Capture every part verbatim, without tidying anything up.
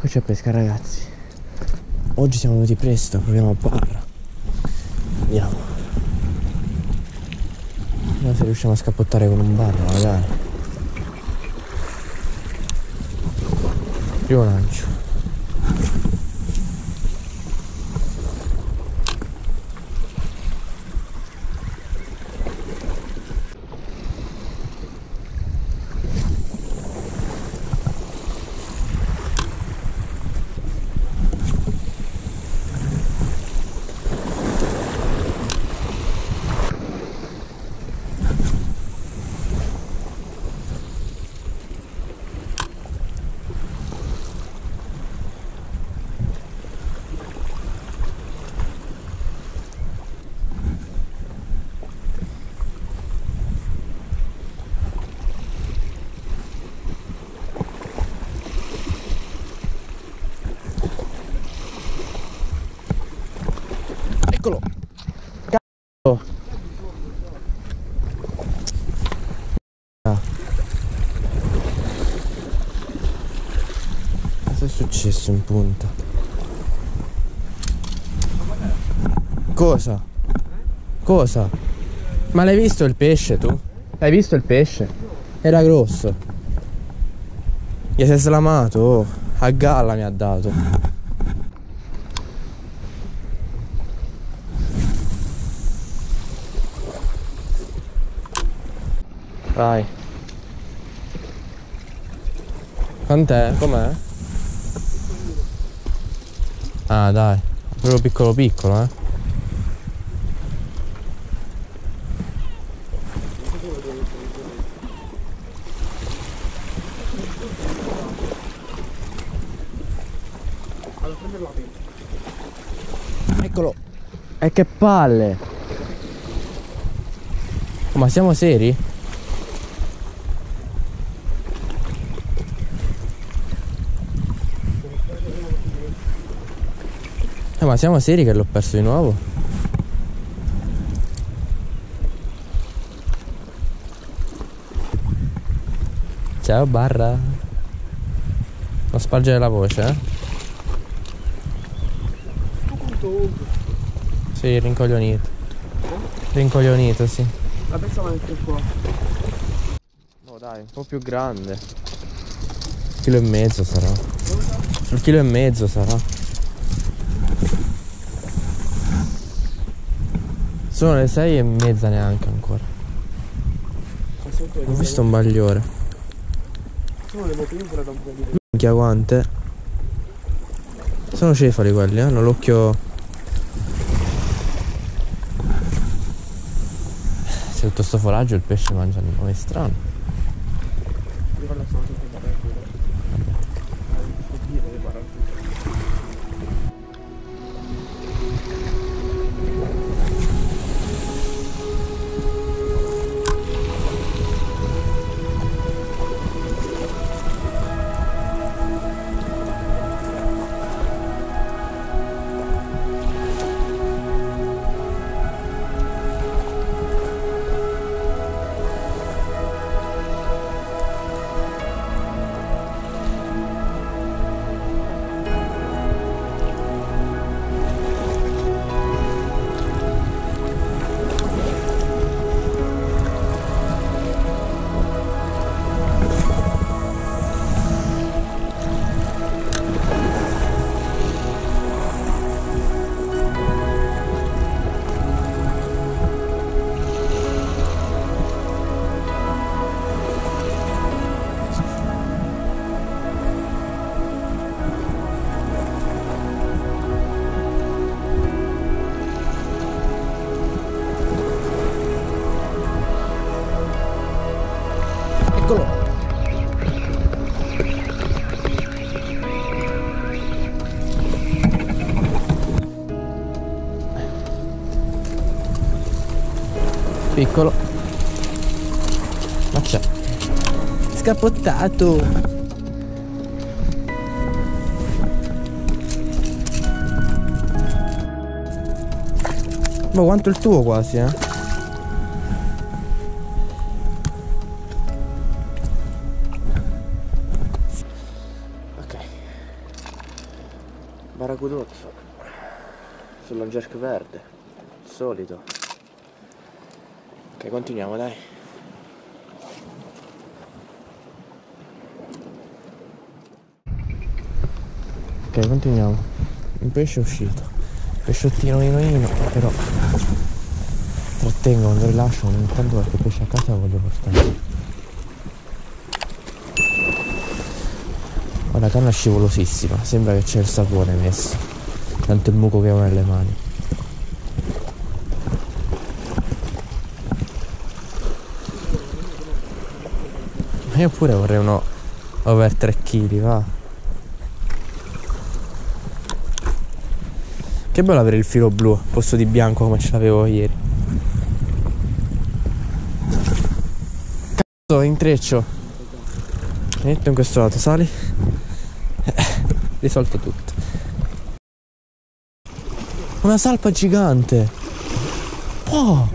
Eccoci a pesca, ragazzi. Oggi siamo venuti presto, proviamo a barra. Vediamo. Vediamo se riusciamo a scappottare con un barra, magari. Primo lancio. Eccolo! Cazzo! Ah. Cosa è successo in punta? Cosa? Cosa? Ma l'hai visto il pesce tu? L'hai visto il pesce? Era grosso. Gli si è slamato, oh. A galla mi ha dato. Vai. Quant'è? Com'è? Ah dai, proprio piccolo piccolo, eh. Eccolo. E che palle. Oh, ma siamo seri? Eh, ma siamo seri che l'ho perso di nuovo? Ciao barra. Non spargere la voce, eh? Sì, rincoglionito. Rincoglionito, sì. La pensavo anche qua. No dai, un po' più grande. Chilo e mezzo sarà. Sul chilo e mezzo sarà. Sono le sei e mezza neanche ancora. Ho visto un bagliore. Sono le motive da un po' di Minchia guante. Sono cefali quelli, eh? Hanno l'occhio. Se tutto sto foraggio il pesce mangia. Non è strano. Eccolo. Piccolo. Ma c'è. Scappottato. Ma quanto il tuo quasi, eh? Baracudozzo. Sull'angerk verde. Solito. Ok, continuiamo, dai. Ok, continuiamo. Un pesce è uscito. Pesciottino ino però trattengo quando rilascio, ogni tanto qualche pesce a casa lo voglio portare. Ho la canna scivolosissima, sembra che c'è il sapone messo, tanto il muco che ho nelle mani. Ma io pure vorrei uno over tre chili, va. Che bello avere il filo blu al posto di bianco come ce l'avevo ieri. Cazzo, intreccio. Mi metto in questo lato, sali. Eh, risolto tutto. Una salpa gigante. Oh!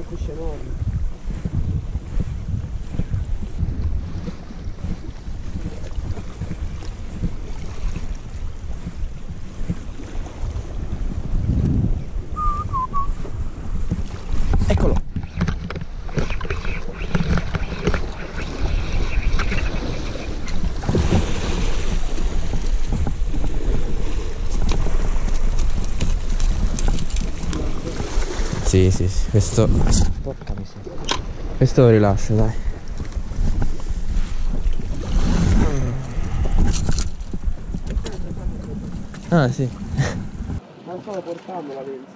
Eccolo. Sì, sì, sì, questo... Porca miseria. Questo lo rilascio, dai. Ah, sì. Ma stavo portando la venti.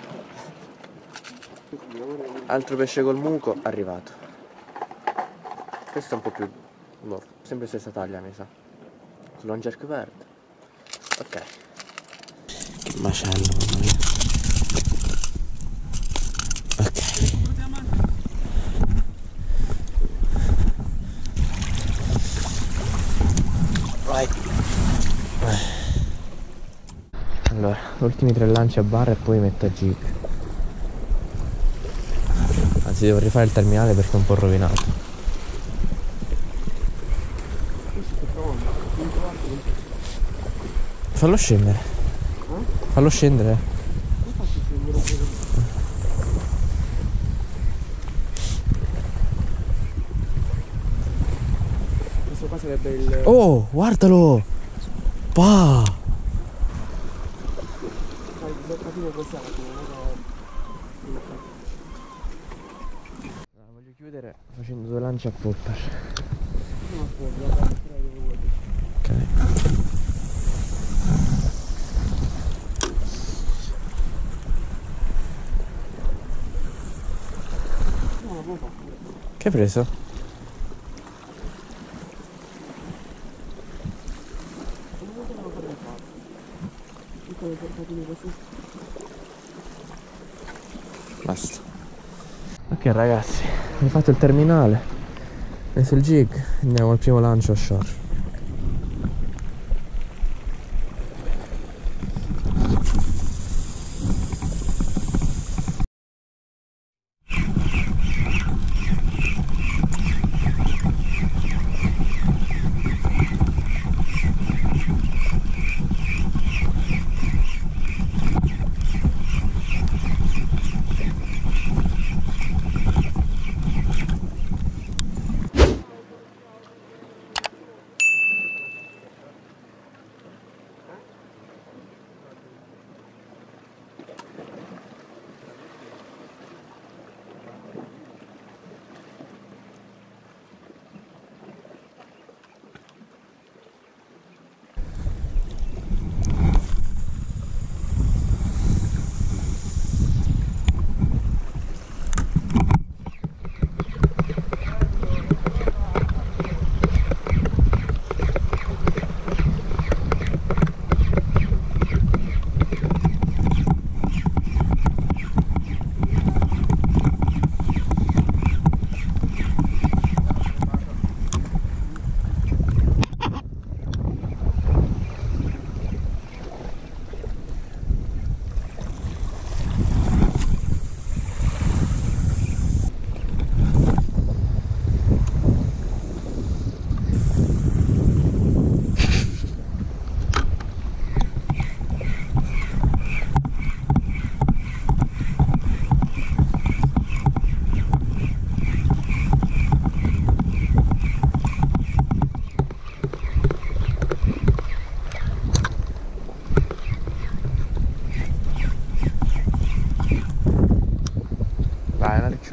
Altro pesce col muco arrivato. Questo è un po' più... boh, sempre stessa taglia, mi sa. Sull'angerk verde. Ok. Che macello, mamma mia. Ok. Vai. Allora, ultimi tre lanci a barra e poi metto a jig. Anzi, devo rifare il terminale perché è un po' rovinato. Fallo scendere. Fallo scendere. Questo qua sarebbe il... Oh, guardalo! Pa! Voglio chiudere facendo due lanci a popper. Ok. Che hai preso? Basta. Ok ragazzi, ho fatto il terminale, ho messo il jig, andiamo al primo lancio a shore.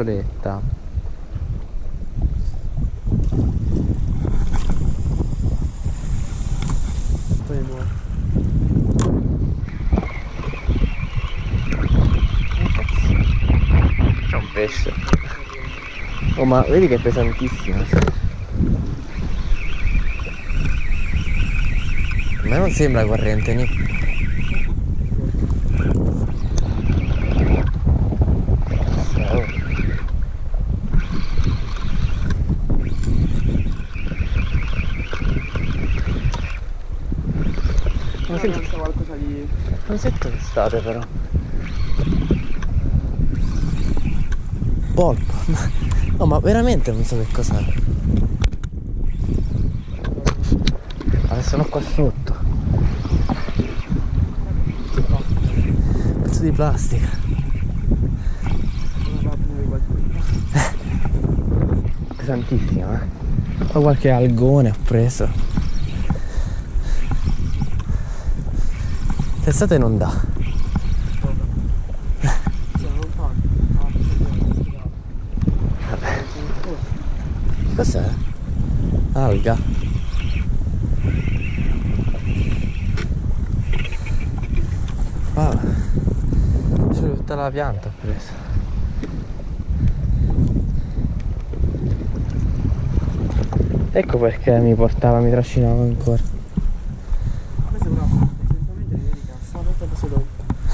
braccioletta. Poi è nuovo. C'è un pesce. Oh, ma vedi che è pesantissimo. A me non sembra corrente, Nick. Non sento, c'è qualcosa di... non sento l'estate però. Polpo. No, ma veramente non so che cos'è. Adesso sono qua sotto. Pezzo di plastica. Pesantissimo, eh. Ma qualche algone ha preso. L'estate non dà. Cos'è? Alga? Ah, c'è tutta la pianta ho preso. Ecco perché mi portava, mi trascinava ancora. Questo è bravo, assolutamente di cassa, aspetta questo dopo.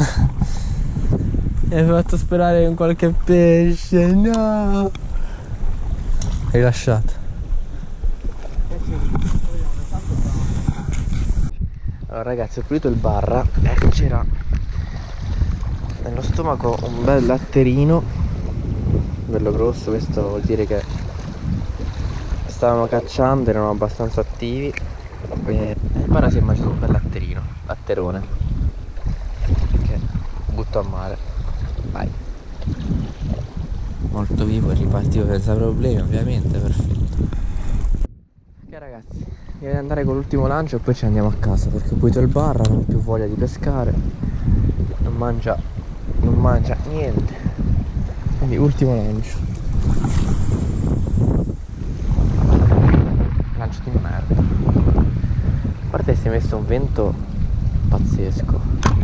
Mi hai fatto sperare in qualche pesce, no! Hai lasciato. Allora ragazzi, ho pulito il barra e c'era nello stomaco un bel latterino, bello grosso. Questo vuol dire che stavano cacciando, erano abbastanza attivi e il barra si è mangiato un bel latterino, latterone, che butto a mare. Vai. Molto vivo e ripartito senza problemi, ovviamente, perfetto. Ok ragazzi, direi di andare con l'ultimo lancio e poi ci andiamo a casa, perché ho pulito il barra, non ho più voglia di pescare, non mangia, non mangia niente, quindi ultimo lancio. Lancio di merda. A parte che si è messo un vento pazzesco.